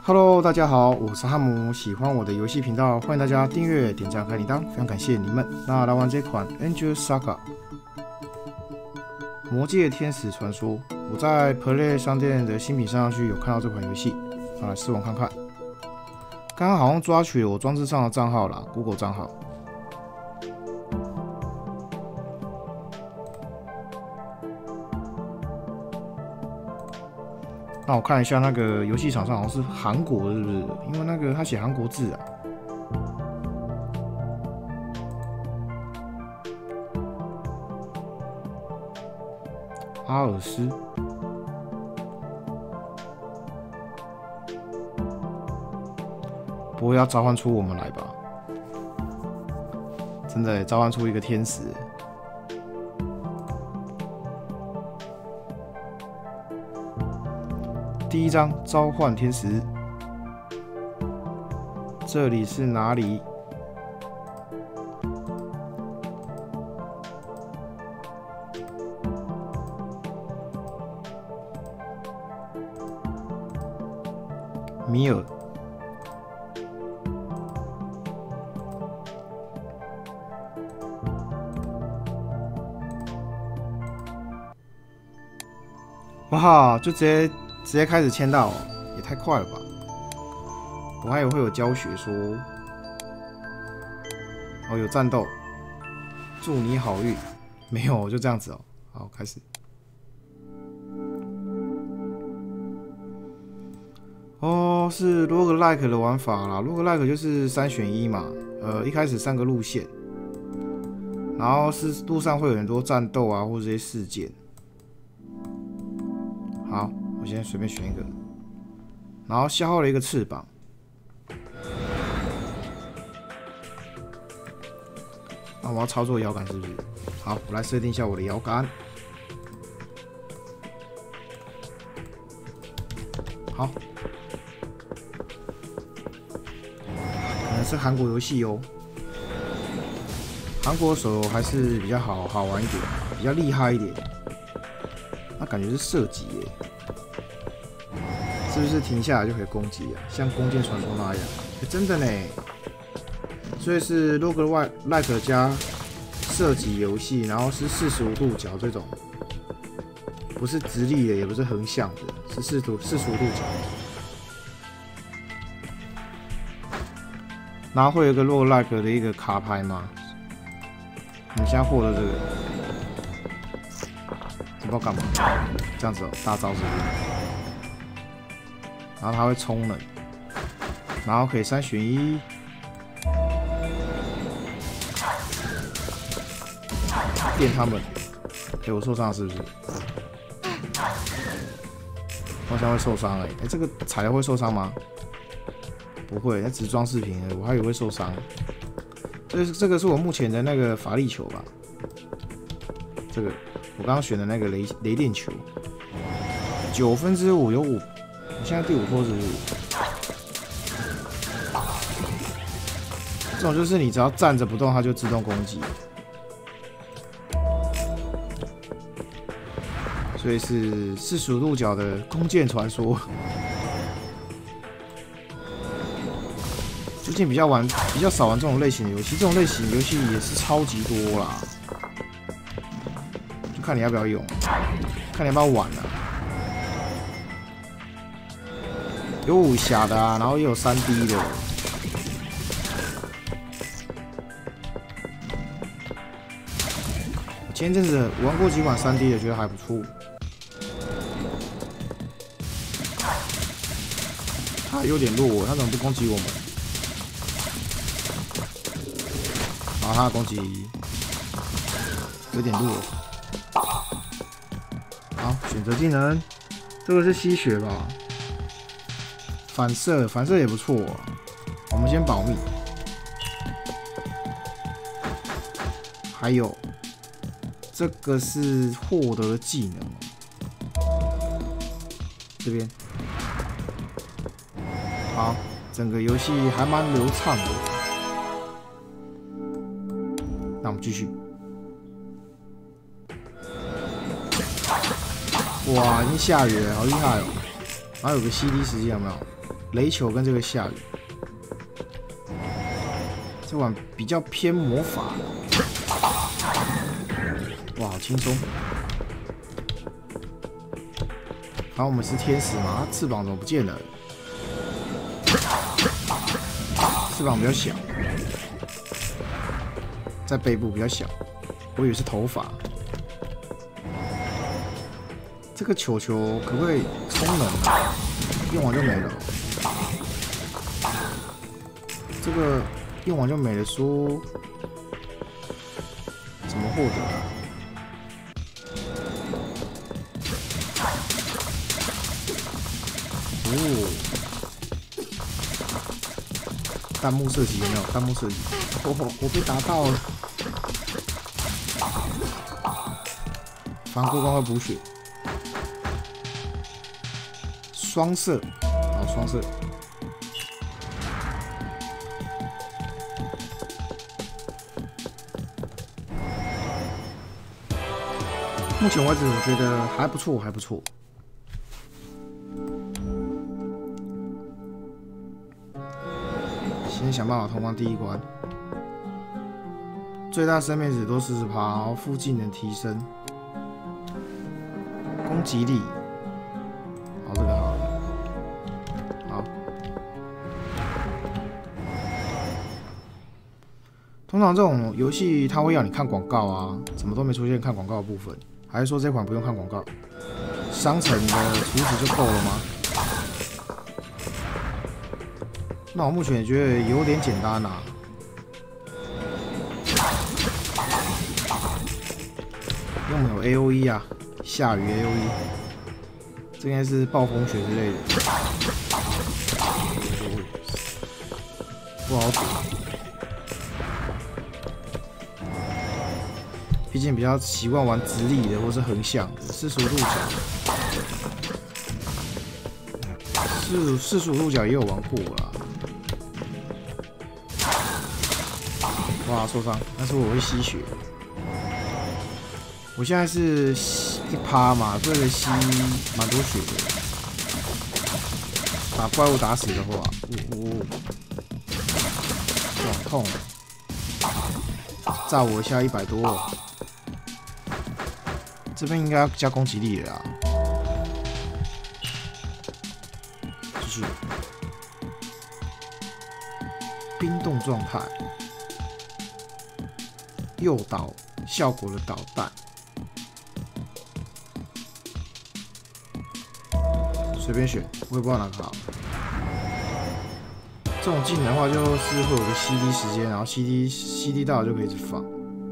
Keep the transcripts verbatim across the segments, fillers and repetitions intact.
Hello， 大家好，我是汉姆，喜欢我的游戏频道，欢迎大家订阅、点赞、开铃铛，非常感谢你们。那来玩这款《Angel Saga》魔界天使传说，我在 Play 商店的新品上去有看到这款游戏，那来试玩看看。刚刚好像抓取了我装置上的账号啦 ，Google 账号。那我看一下那个游戏厂商好像是韩国的，是不是？因为那个他写韩国字啊。阿尔斯，不会要召唤出我们来吧？真的召唤出一个天使。第一章召唤天使，这里是哪里？米尔，哇，就直接。直接开始签到、哦，也太快了吧！我还以为会有教学说，哦，有战斗，祝你好运。没有，就这样子哦。好，开始。哦，是 roguelike 的玩法啦 ，roguelike 就是三选一嘛。呃，一开始三个路线，然后是路上会有很多战斗啊，或者这些事件。好。我先随便选一个，然后消耗了一个翅膀。那我要操作摇杆是不是？好，我来设定一下我的摇杆。好，可能是韩国游戏哦。韩国手还是比较好好玩一点，比较厉害一点。那感觉是射击耶。是不是停下来就可以攻击啊？像弓箭传说那样？欸、真的呢。所以是 roguelike 加射击游戏，然后是四十五度角这种，不是直立的，也不是横向的，是四十五度角。然后会有一个 roguelike 的一个卡牌嘛？你现在获得这个，不知道干嘛？这样子哦，大招是不是？然后它会充能，然后可以三选一，电他们。哎、欸，我受伤了是不是？好像会受伤哎、欸！哎、欸，这个踩了会受伤吗？不会，那只是装饰品而已，我还以为会受伤。这这个是我目前的那个法力球吧？这个我刚刚选的那个雷雷电球，九分之五有五。现在第五波是不是？这种就是你只要站着不动，它就自动攻击，所以是四十五度角的弓箭传说。最近比较玩，比较少玩这种类型的游戏，这种类型游戏也是超级多啦，就看你要不要用，看你要不要玩啊。有武侠的啊，然后也有 三 D 的。我前阵子玩过几款 三 D 的，觉得还不错。他有点弱，他怎么不攻击我们？然后他的攻击有点弱。好，选择技能，这个是吸血吧？反射，反射也不错、啊。我们先保密。还有，这个是获得的技能。这边，好，整个游戏还蛮流畅的。那我们继续。哇，已经下雨了，好厉害哦！然后有个 C D 时间有没有？ 雷球跟这个下雨。这款比较偏魔法，哇，好轻松。然后我们是天使嘛，翅膀怎么不见了？翅膀比较小，在背部比较小，我以为是头发。这个球球可不可以充能啊？用完就没了。这个用完就没了，说怎么获得啊？哦，弹幕射击有没有？弹幕射击，哦，我被打到了。防过光会补血。双射，好，双射。目前为止，我觉得还不错，还不错。先想办法通关第一关，最大生命值多四十趴，然后附近能提升，攻击力。好，这个好。好。通常这种游戏，它会要你看广告啊，怎么都没出现看广告的部分。还是说这款不用看广告，商城的储值就够了吗？那我目前也觉得有点简单呐、啊。因为我们有 A O E 啊，下雨 A O E， 这应该是暴风雪之类的，不好躲。毕竟比较习惯玩直立的或是横向的，四十五度角，四四十五度角也有玩过啦。哇，受伤，但是我会吸血。我现在是一趴嘛，所以吸蛮多血的。把怪物打死的话，呜、哦，哇，痛！炸我一下一百多。这边应该要加攻击力了啦。继续，冰冻状态，诱导效果的导弹，随便选，我也不知道哪个好。这种技能的话，就是会有个 C D 时间，然后 C D C D 到了就可以一直放。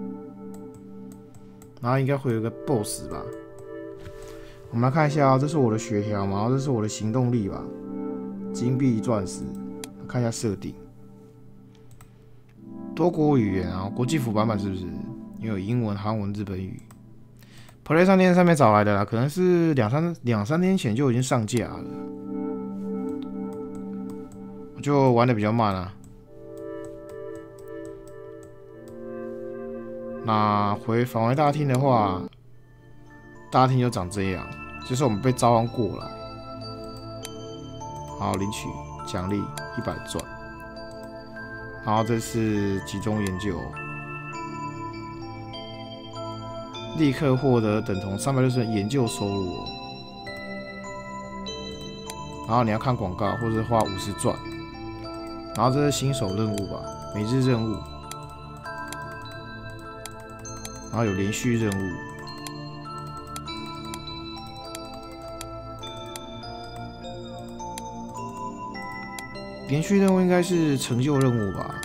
然后应该会有一个 B O S S 吧，我们来看一下、哦，这是我的血条嘛，然后这是我的行动力吧，金币、钻石，看一下设定，多国语言啊，国际服版本是不是？因为有英文、韩文、日本语。Play 商店上面找来的啦，可能是两三两三天前就已经上架了，我就玩的比较慢啊。那回返回大厅的话，大厅就长这样，就是我们被召唤过来，好领取奖励一百钻，然后这是集中研究，立刻获得等同三百六十研究收入哦。然后你要看广告或者花五十钻，然后这是新手任务吧，每日任务。然后有连续任务，连续任务应该是成就任务吧。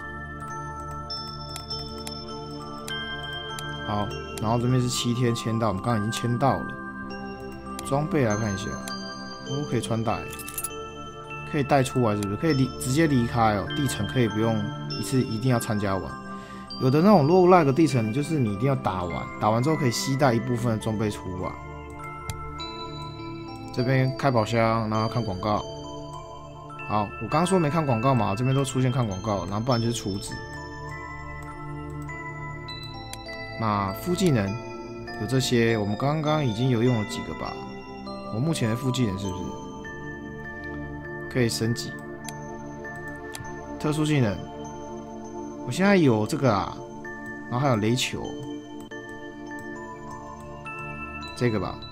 好，然后这边是七天签到，我们刚刚已经签到了。装备来看一下，哦，可以穿戴，可以带出来是不是？可以离直接离开哦，地层可以不用一次一定要参加完。有的那种 roguelike 地层，就是你一定要打完，打完之后可以携带一部分的装备出来。这边开宝箱，然后看广告。好，我刚刚说没看广告嘛，这边都出现看广告，然后不然就是储值。那副技能有这些，我们刚刚已经有用了几个吧？我目前的副技能是不是可以升级？ 特殊技能，我现在有这个啊，然后还有雷球，这个吧。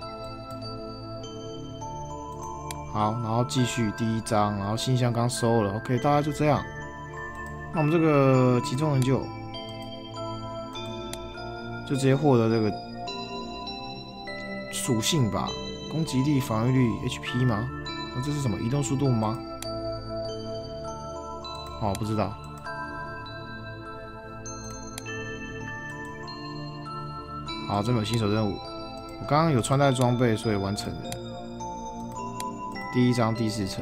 好，然后继续第一章，然后信箱刚收了 ，OK， 大概就这样。那我们这个集中研究，就直接获得这个属性吧，攻击力、防御率、H P 吗？那这是什么？移动速度吗？哦，不知道。好，这边有新手任务，我刚刚有穿戴装备，所以完成了。第一章第四层，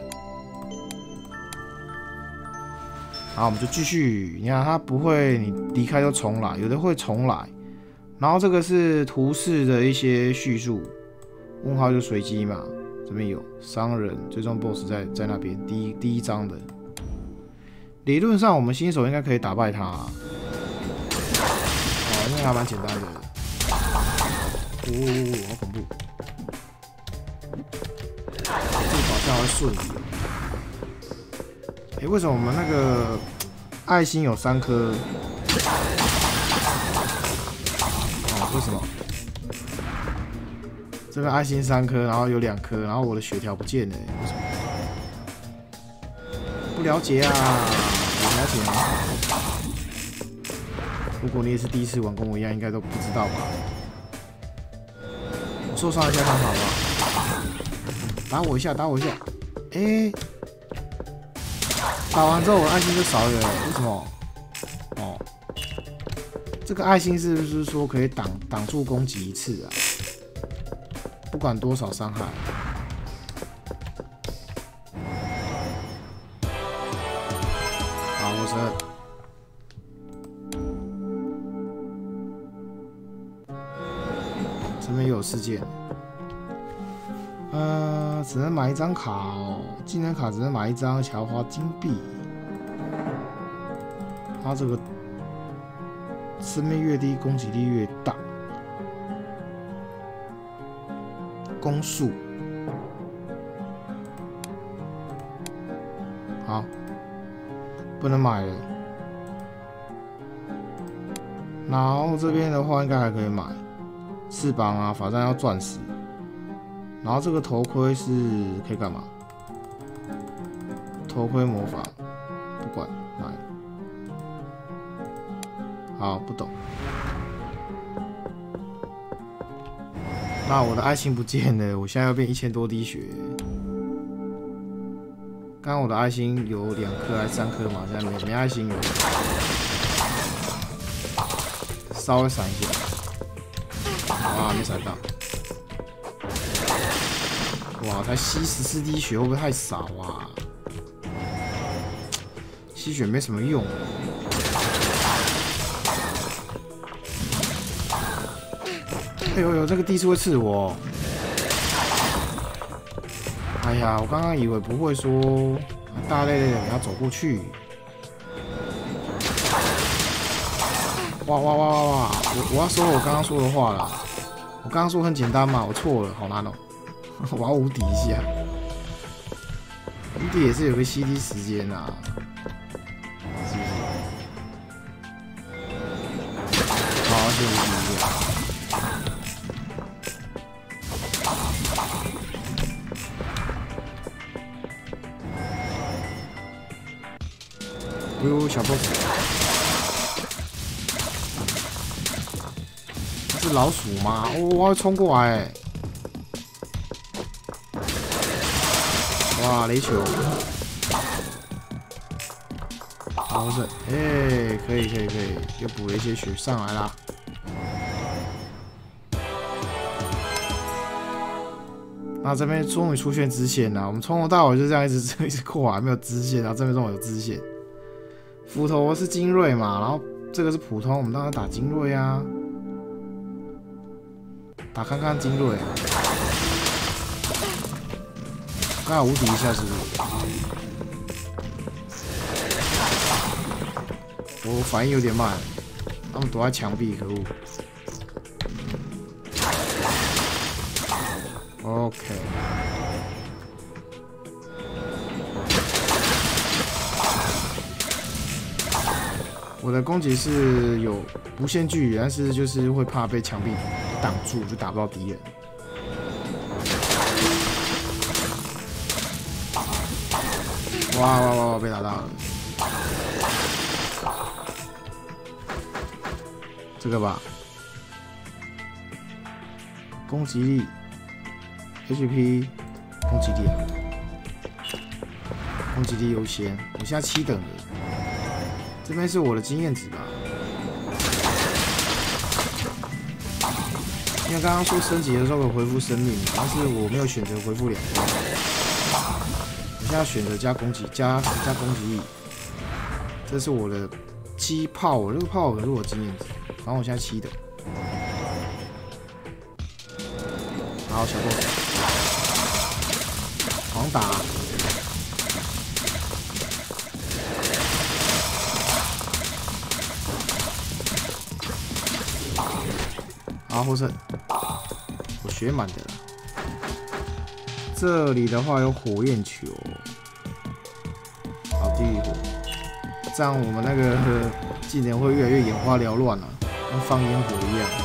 好，我们就继续。你看，它不会你离开就重来，有的会重来。然后这个是图示的一些叙述，问号就随机嘛。这边有商人最终 B O S S 在在那边，第一第一章的。理论上我们新手应该可以打败他、啊，哦，因为还蛮简单的。哦，好恐怖！这样会瞬移。哎、欸，为什么我们那个爱心有三颗？哦，为什么？这边爱心三颗，然后有两颗，然后我的血条不见了、欸，为什么？不了解啊，不了解啊。如果你也是第一次玩，跟我一样，应该都不知道吧？我受伤一下看好不好？打我一下，打我一下。哎、欸，打完之后我爱心就少了，为什么？哦，这个爱心是不是说可以挡挡住攻击一次啊？不管多少伤害。好，我是。这边又有事件。呃，只能买一张卡哦，技能卡只能买一张，而且要花金币。它这个生命越低，攻击力越大。攻速，好，不能买了。然后这边的话，应该还可以买翅膀啊，法杖要钻石。然后这个头盔是可以干嘛？头盔魔法，不管买。好，不懂。那我的爱心不见了，我现在要变一千多滴血。刚刚我的爱心有两颗还是三颗嘛？现在没没爱心了，稍微闪一下。啊，没闪到。哇，才吸十四滴血，会不会太少啊？吸血没什么用。哎呦呦，这个地是会刺我。哎呀，我刚刚以为不会说大累累的你要走过去。哇哇哇哇哇！我我要说我刚刚说的话了。我刚刚说很简单嘛，我错了，好难哦。我要无敌一下，无敌也是有个 C D 时间啊，是不是？好，先无敌一下。哎呦，小 boss， 这是老鼠吗？哦，我要冲过来、欸！哇，雷球！好是，哎、欸，可以可以可以，又补了一些血上来啦。那这边终于出现支线了，我们从头到尾就这样一直一直过来，没有支线，然后这边终于有支线。斧头是精锐嘛，然后这个是普通，我们当然打精锐啊，打看看精锐、啊。刚好无敌一下是不是？我反应有点慢，他们躲在墙壁，可恶。OK。 我的攻击是有无限距离，但是就是会怕被墙壁挡住，就打不到敌人。哇哇哇哇！被打到了。这个吧，攻击力 ，H P， 攻击力啊，攻击力优先。我现在七等了，这边是我的经验值吧？因为刚刚说升级的时候有恢复生命，但是我没有选择恢复两个。我现在选择加攻击，加加攻击力，这是我的七炮，我这个炮可是我经验值。反正我现在七的，好小 boss， 狂打，好获胜，我学满的了。这里的话有火焰球，好地狱火，这样我们那个技能会越来越眼花缭乱啊。跟放烟火一样，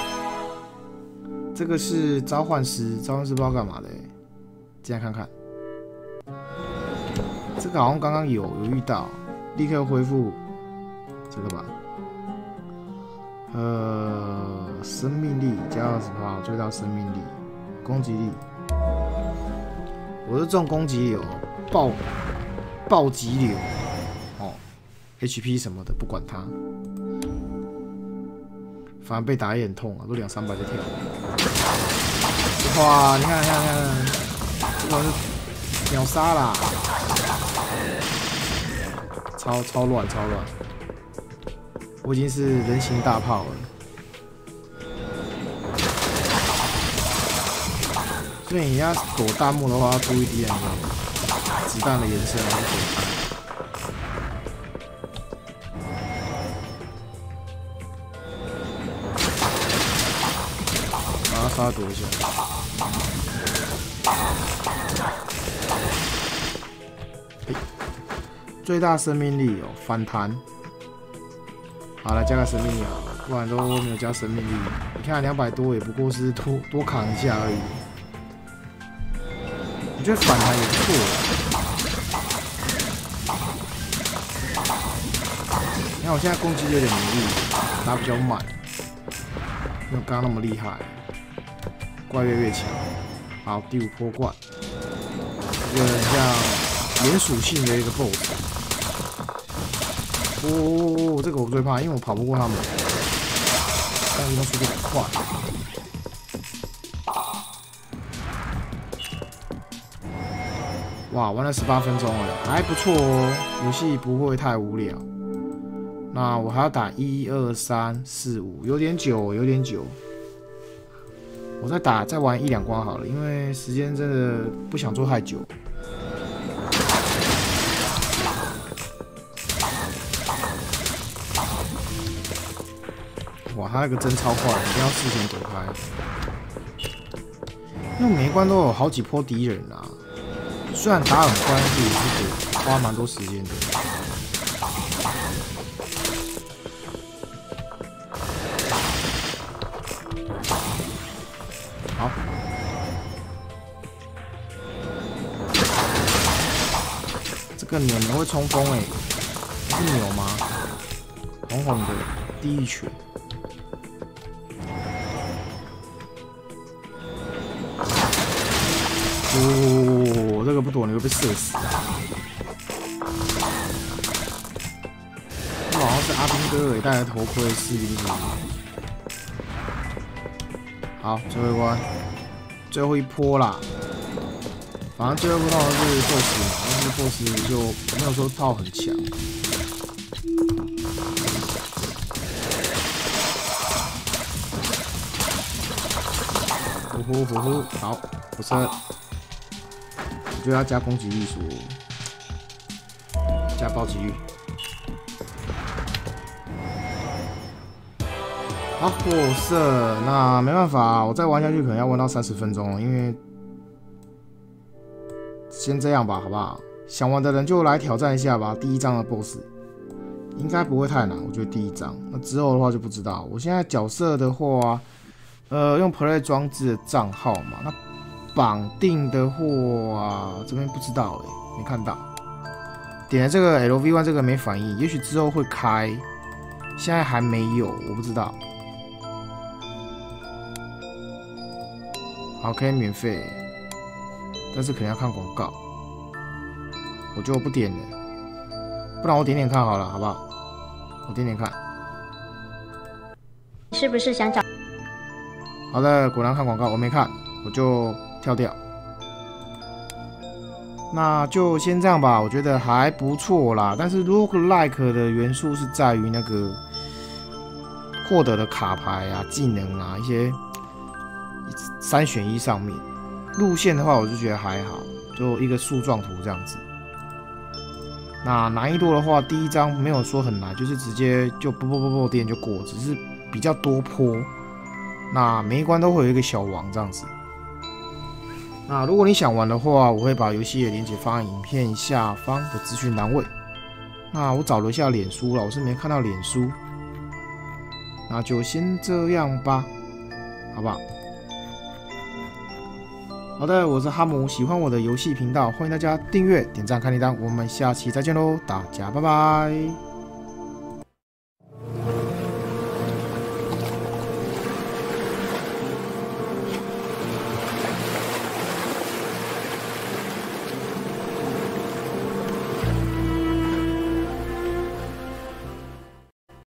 这个是召唤师，召唤师不知道干嘛的、欸，进来看看。这个好像刚刚有有遇到，立刻恢复这个吧。呃，生命力加二十趴，最大生命力，攻击力。我是重攻击力哦，暴暴击流哦 ，H P 什么的不管它。反正被打也很痛啊，都两三百在跳。哇，你看，你看，你看，这个是秒杀啦，超超乱，超乱。我已经是人形大炮了。所以你要躲弹幕的话，要注意敌人的子弹的颜色，然后躲开。把它躲一下。欸、最大生命力有、喔、反弹。好，来加个生命力好了，不然都没有加生命力。你看两百多也不过是多多扛一下而已。我觉得反弹也不错。你看我现在攻击有点无力，打比较慢，没有刚刚那么厉害。怪越越强，好，第五波怪，这个很像连属性的一个 B O S S。哦哦哦，这个我最怕，因为我跑不过他们，但移动速度很快。哇，玩了十八分钟了，还不错哦，游戏不会太无聊。那我还要打一二三四五，有点久，有点久。我再打再玩一两关好了，因为时间真的不想做太久。哇，他那个针超快，一定要事先躲开。因为每一关都有好几波敌人啊，虽然打很快，但是也是得花蛮多时间的。好，这个牛牛会冲锋哎，是牛吗？红红的地狱犬。哦，这个不躲你会被射死。这好像是阿兵哥也戴着头盔士兵是吗？好，最后一关，最后一波啦。反正最后一波套的是 B O S S 嘛，但是 B O S S 就没有说套很强。呼呼呼呼，好，不是，我就要加攻击力数，加暴击率。好，获胜。那没办法，我再玩下去可能要玩到三十分钟，因为先这样吧，好不好？想玩的人就来挑战一下吧。第一章的 B O S S， 应该不会太难，我觉得第一章。那之后的话就不知道。我现在角色的话，呃，用 Play 装置的账号嘛，那绑定的话这边不知道哎、欸，没看到。点了这个 L V 一 这个没反应，也许之后会开，现在还没有，我不知道。好，可以免费，但是可能要看广告，我就不点了，不然我点点看好了，好不好？我点点看。 是不是想找？ 好的，果然看广告，我没看，我就跳掉。那就先这样吧，我觉得还不错啦。但是 roguelike 的元素是在于那个获得的卡牌啊、技能啊一些三选一上面。路线的话，我就觉得还好，就一个树状图这样子。那难易度的话，第一章没有说很难，就是直接就啵啵啵啵点就过，只是比较多坡。那每一关都会有一个小王这样子。那如果你想玩的话，我会把游戏的链接放在影片下方的资讯栏位。那我找了一下脸书了，我是没看到脸书，那就先这样吧，好不好？好的，我是哈姆，喜欢我的游戏频道，欢迎大家订阅、点赞、开铃铛，我们下期再见喽，大家拜拜。